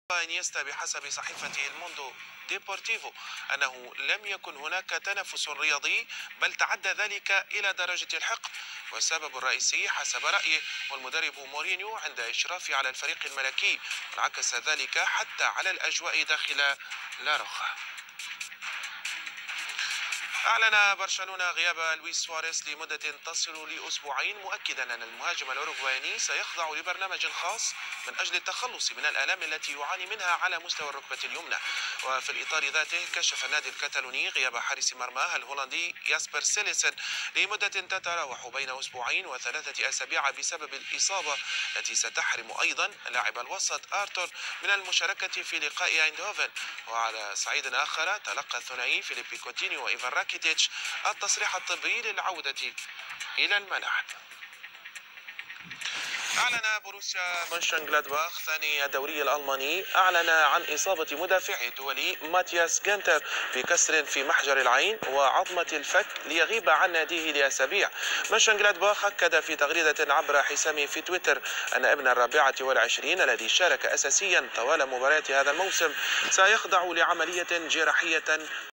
انيستا بحسب صحيفة الموندو ديبورتيفو أنه لم يكن هناك تنافس رياضي، بل تعدى ذلك إلى درجة الحقد، والسبب الرئيسي حسب رأيه والمدرب مورينيو عند إشرافه على الفريق الملكي، انعكس ذلك حتى على الأجواء داخل لاروخا. أعلن برشلونة غياب لويس سواريز لمدة تصل لأسبوعين، مؤكدا أن المهاجم الأوروغواني سيخضع لبرنامج خاص من أجل التخلص من الآلام التي يعاني منها على مستوى الركبة اليمنى. وفي الإطار ذاته كشف النادي الكتالوني غياب حارس مرماه الهولندي ياسبر سيليسن لمدة تتراوح بين أسبوعين وثلاثة أسابيع بسبب الإصابة التي ستحرم أيضا لاعب الوسط آرتور من المشاركة في لقاء ايندهوفن. وعلى صعيد آخر تلقى الثنائي فيليبي كوتينيو وإيفان راكيتيتش التصريح الطبي للعودة إلى الملعب. أعلن بروسيا مونشنغلادباخ ثاني الدوري الألماني عن إصابة مدافعه الدولي ماتياس جانتر بكسر في محجر العين وعظمة الفك ليغيب عن ناديه لأسابيع. مونشنغلادباخ أكد في تغريدة عبر حسابه في تويتر أن ابن 24 الذي شارك أساسيا طوال مباريات هذا الموسم سيخضع لعملية جراحية